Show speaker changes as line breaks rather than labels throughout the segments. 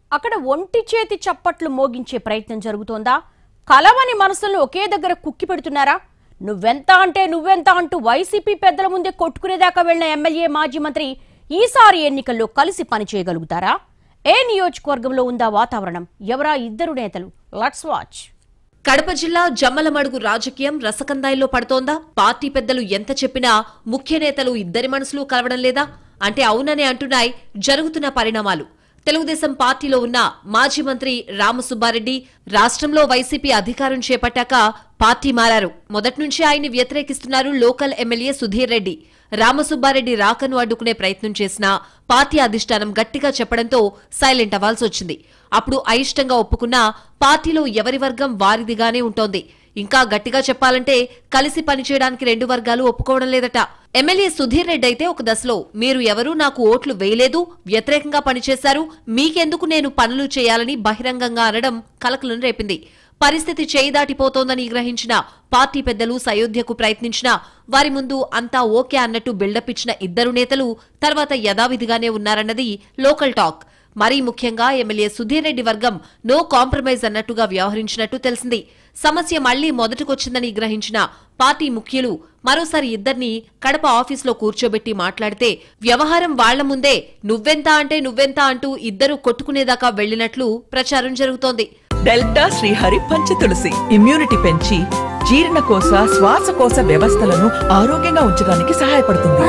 అక్కడ ఒంటి చేతి చప్పట్లు మోగించే ప్రయత్నం జరుగుతోందా? కలవని మనసులను ఒకే దగ్గర కుక్కి పెడుతున్నారా? నువ్వెంత అంటే నువ్వెంత అంటూ వైసీపీ పెద్దల ముందే కొట్టుకునేదాకా వెళ్లిన ఎమ్మెల్యే మాజీ మంత్రి ఈసారి ఎన్నికల్లో కలిసి పనిచేయగలుగుతారా? ఏ నియోజకవర్గంలో ఉందా వాతావరణం? ఎవరా ఇద్దరు నేతలు? Let's watch.
కడప జిల్లా జమ్మలమడుగు రాజకీయం రసకందాయిలో పడుతోందా? పార్టీ పెద్దలు ఎంత చెప్పినా ముఖ్య నేతలు ఇద్దరి మనసులు కలవడం లేదా అంటే అవుననే అంటున్నాయి జరుగుతున్న పరిణామాలు. తెలుగుదేశం పార్టీలో ఉన్న మాజీ మంత్రి రామసుబ్బారెడ్డి రాష్ట్రంలో వైసీపీ అధికారం చేపట్టాక పార్టీ మారారు. మొదటి నుంచి ఆయన్ని వ్యతిరేకిస్తున్నారు లోకల్ ఎమ్మెల్యే సుధీర్ రెడ్డి. రామసుబ్బారెడ్డి రాకను అడ్డుకునే ప్రయత్నం చేసినా పార్టీ అధిష్టానం గట్టిగా చెప్పడంతో సైలెంట్ అవ్వాల్సి వచ్చింది. అప్పుడు అయిష్టంగా ఒప్పుకున్నా పార్టీలో ఎవరి వర్గం వారిదిగానే ఉంటోంది. ఇంకా గట్టిగా చెప్పాలంటే కలిసి పనిచేయడానికి రెండు వర్గాలు ఒప్పుకోవడం లేదట. ఎమ్మెల్యే సుధీర్ రెడ్డి అయితే ఒక దశలో మీరు ఎవరూ నాకు ఓట్లు వేయలేదు, వ్యతిరేకంగా పనిచేశారు, మీకెందుకు నేను పనులు చేయాలని బహిరంగంగా అనడం కలకలం రేపింది. పరిస్థితి చేయి దాటిపోతోందని గ్రహించిన పార్టీ పెద్దలు సయోధ్యకు ప్రయత్నించినా వారి ముందు అంతా ఓకే అన్నట్టు బిల్డప్ ఇచ్చిన ఇద్దరు నేతలు తర్వాత యథావిధిగానే ఉన్నారన్నది లోకల్ టాక్. మరీ ముఖ్యంగా ఎమ్మెల్యే సుధీర్ రెడ్డి వర్గం నో కాంప్రమైజ్ అన్నట్టుగా వ్యవహరించినట్టు తెలిసింది. సమస్య మళ్లీ మొదటికొచ్చిందని గ్రహించిన పార్టీ ముఖ్యులు మరోసారి ఇద్దరిని కడప ఆఫీసులో కూర్చోబెట్టి మాట్లాడితే వ్యవహారం వాళ్ల ముందే నువ్వెంత అంటే నువ్వెంత అంటూ ఇద్దరు కొట్టుకునేదాకా వెళ్లినట్లు ప్రచారం జరుగుతోంది.
డెల్టా శ్రీహరి పంచతులసి ఇమ్యూనిటీ పెంచి జీర్ణకోశ శ్వాసకోశ వ్యవస్థలను ఆరోగ్యంగా ఉంచడానికి సహాయపడుతుంది.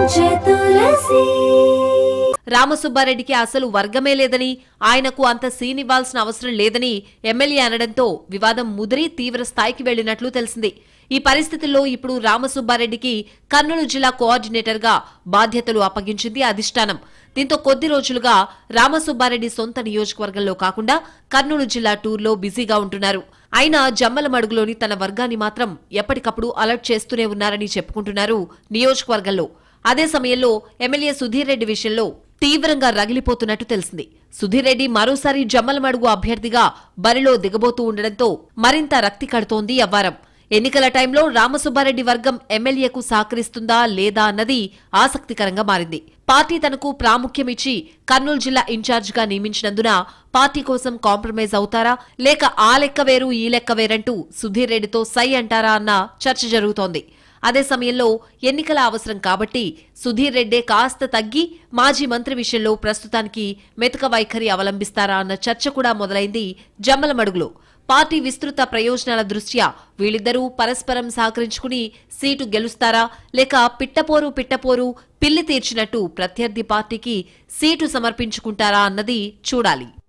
రామసుబ్బారెడ్డికి అసలు వర్గమే లేదని, ఆయనకు అంత సీన్ ఇవ్వాల్సిన అవసరం లేదని ఎమ్మెల్యే అనడంతో వివాదం ముదిరి తీవ్ర స్థాయికి వెళ్లినట్లు తెలిసింది. ఈ పరిస్థితుల్లో ఇప్పుడు రామసుబ్బారెడ్డికి కర్నూలు జిల్లా కోఆర్డినేటర్గా బాధ్యతలు అప్పగించింది అధిష్టానం. దీంతో కొద్ది రోజులుగా రామసుబ్బారెడ్డి సొంత నియోజకవర్గంలో కాకుండా కర్నూలు జిల్లా టూర్లో బిజీగా ఉంటున్నారు. అయినా జమ్మలమడుగులోని తన వర్గాన్ని మాత్రం ఎప్పటికప్పుడు అలర్ట్ చేస్తూనే ఉన్నారని చెప్పుకుంటున్నారు నియోజకవర్గంలో. అదే సమయంలో ఎమ్మెల్యే సుధీర్ రెడ్డి విషయంలో తీవ్రంగా రగిలిపోతున్నట్టు తెలిసింది. సుధీర్ రెడ్డి మరోసారి జమ్మలమడుగు అభ్యర్థిగా బరిలో దిగబోతూ ఉండడంతో మరింత రక్తి కడుతోంది అవ్వారం. ఎన్నికల టైంలో రామసుబ్బారెడ్డి వర్గం ఎమ్మెల్యేకు సహకరిస్తుందా లేదా అన్నది ఆసక్తికరంగా మారింది. పార్టీ తనకు ప్రాముఖ్యమిచ్చి కర్నూలు జిల్లా ఇన్ఛార్జిగా నియమించినందున పార్టీ కోసం కాంప్రమైజ్ అవుతారా, లేక ఆ లెక్క వేరు ఈ లెక్క వేరంటూ సుధీర్ రెడ్డితో సై అంటారా అన్న చర్చ జరుగుతోంది. అదే సమయంలో ఎన్నికల అవసరం కాబట్టి సుధీర్ రెడ్డే కాస్త తగ్గి మాజీ మంత్రి విషయంలో ప్రస్తుతానికి మెతక వైఖరి అవలంబిస్తారా అన్న చర్చ కూడా మొదలైంది జమ్మలమడుగులో. పార్టీ విస్తృత ప్రయోజనాల దృష్ట్యా వీళ్ళిద్దరూ పరస్పరం సహకరించుకుని సీటు గెలుస్తారా, లేక పిట్టపోరు పిల్లి తీర్చినట్టు ప్రత్యర్థి పార్టీకి సీటు సమర్పించుకుంటారా అన్నది చూడాలి.